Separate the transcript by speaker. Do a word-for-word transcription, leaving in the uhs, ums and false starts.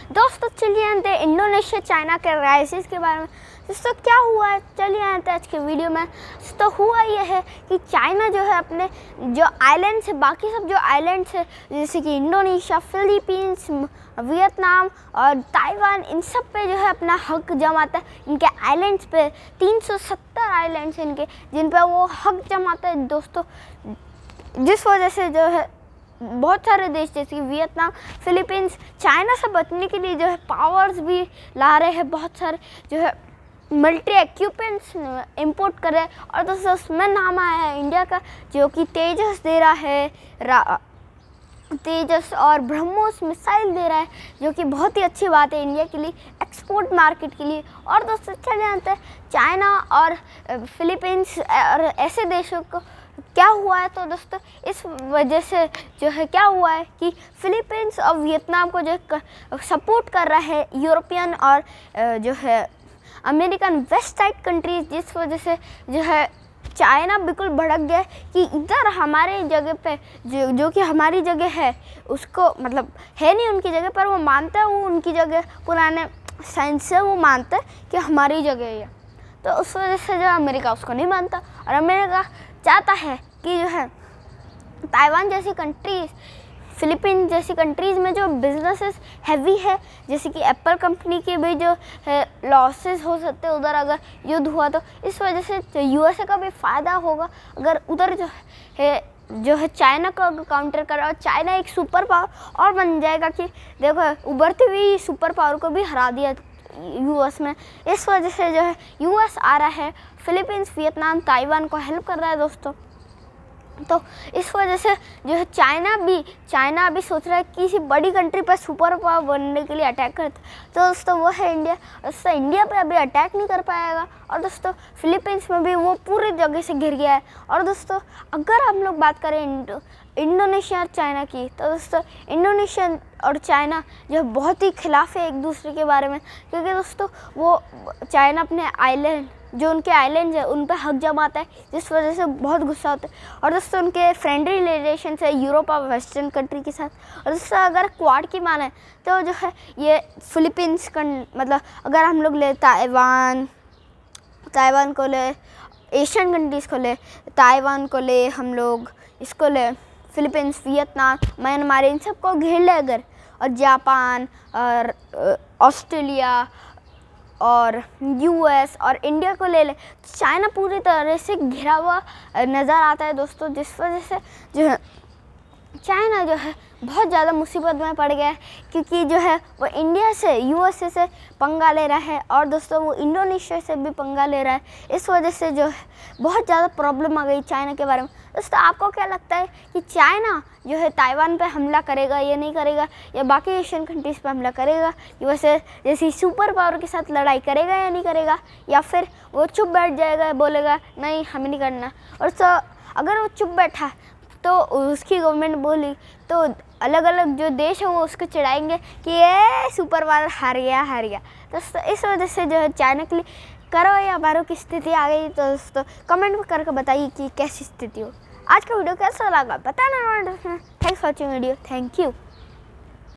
Speaker 1: दोस्तों चलिए जानते हैं इंडोनेशिया चाइना के राइसिस के बारे में। दोस्तों क्या हुआ है, चलिए जानते हैं आज के वीडियो में। तो हुआ यह है कि चाइना जो है अपने जो आइलैंड्स है, बाकी सब जो आइलैंड्स है जैसे कि इंडोनेशिया, फिलीपींस, वियतनाम और ताइवान, इन सब पे जो है अपना हक जमाता है। इनके आइलैंड्स पे तीन सौ सत्तर आइलैंड्स हैं इनके, जिन पे वो हक जमाता है दोस्तों। जिस वजह से जो है बहुत सारे देश जैसे कि वियतनाम, फिलीपींस चाइना से बचने के लिए जो है पावर्स भी ला रहे हैं, बहुत सारे जो है मिलिट्री इक्विपमेंट्स इंपोर्ट कर रहे हैं। और दोस्तों उसमें नाम आया है इंडिया का, जो कि तेजस दे रहा है, तेजस और ब्रह्मोस मिसाइल दे रहा है, जो कि बहुत ही अच्छी बात है इंडिया के लिए, एक्सपोर्ट मार्केट के लिए। और दोस्तों चले जानते हैं चाइना और फिलीपींस और ऐसे देशों को क्या हुआ है। तो दोस्तों इस वजह से जो है क्या हुआ है कि फिलीपींस और वियतनाम को जो सपोर्ट कर रहा है यूरोपियन और जो है अमेरिकन वेस्ट साइड कंट्रीज, जिस वजह से जो है चाइना बिल्कुल भड़क गया कि इधर हमारे जगह पे जो जो कि हमारी जगह है, उसको मतलब है नहीं उनकी जगह पर, वो मानता है वो उनकी जगह, पुराने साइंस से वो मानता है कि हमारी जगह है। तो उस वजह से जो अमेरिका उसको नहीं मानता, और अमेरिका चाहता है कि जो है ताइवान जैसी कंट्रीज, फिलीपीन जैसी कंट्रीज़ में जो बिजनेसेस हैवी है, जैसे कि एप्पल कंपनी के भी जो है लॉसेस हो सकते हैं उधर अगर युद्ध हुआ, तो इस वजह से यूएसए का भी फ़ायदा होगा अगर उधर जो है जो है चाइना को काउंटर करा। और चाइना एक सुपर पावर और बन जाएगा कि देखो उभरती हुई सुपर पावर को भी हरा दिया यूएस में। इस वजह से जो है यूएस आ रहा है, फिलीपींस, वियतनाम, ताइवान को हेल्प कर रहा है दोस्तों। तो इस वजह से जो है चाइना भी चाइना भी सोच रहा है कि किसी बड़ी कंट्री पर सुपर पावर बनने के लिए अटैक करता। तो दोस्तों वो है इंडिया। दोस्तों इंडिया पे अभी अटैक नहीं कर पाएगा, और दोस्तों फिलीपींस में भी वो पूरी जगह से घिर गया है। और दोस्तों अगर हम लोग बात करें इंडो इंडोनेशिया और चाइना की, तो दोस्तों इंडोनेशिया और चाइना जो बहुत ही खिलाफ है एक दूसरे के बारे में, क्योंकि दोस्तों वो चाइना अपने आइलैंड जो उनके आइलैंड्स है उन पर हक जमाता है, जिस वजह से बहुत गुस्सा होता है। और दोस्तों उनके फ्रेंडली रिलेशन है यूरोप और वेस्टर्न कंट्री के साथ। और दोस्तों अगर क्वाड की माने तो जो है ये फिलीपींस का मतलब अगर हम लोग ले ताइवान ताइवान को ले, एशियन कंट्रीज़ को ले, ताइवान को ले, हम लोग इसको ले, फिलीपींस, वियतनाम, म्यांमार, इन सबको घेर ले अगर, और जापान और ऑस्ट्रेलिया और यूएस और इंडिया को ले ले, चाइना पूरी तरह से घिरा हुआ नज़र आता है दोस्तों। जिस वजह से जो है चाइना जो है बहुत ज़्यादा मुसीबत में पड़ गया है, क्योंकि जो है वो इंडिया से, यूएसए से पंगा ले रहा है, और दोस्तों वो इंडोनेशिया से भी पंगा ले रहा है। इस वजह से जो है बहुत ज़्यादा प्रॉब्लम आ गई चाइना के बारे में। दोस्तों आपको क्या लगता है कि चाइना जो है ताइवान पे हमला करेगा या नहीं करेगा, या बाकी एशियन कंट्रीज़ पे हमला करेगा, यूएसए जैसी सुपर पावर के साथ लड़ाई करेगा या नहीं करेगा, या फिर वो चुप बैठ जाएगा, बोलेगा नहीं हमें नहीं करना। और तो अगर वो चुप बैठा तो उसकी गवर्नमेंट बोली तो अलग अलग जो देश है वो उसको चिढ़ाएंगे कि ये सुपर पावर हार गया हार गया। दोस्तों इस वजह से जो है चाइना के लिए करो या मारो की स्थिति आ गई। तो दोस्तों कमेंट में करके बताइए कि कैसी स्थिति हो। आज का वीडियो कैसा लगा बताना। Thanks for watching video, thank you.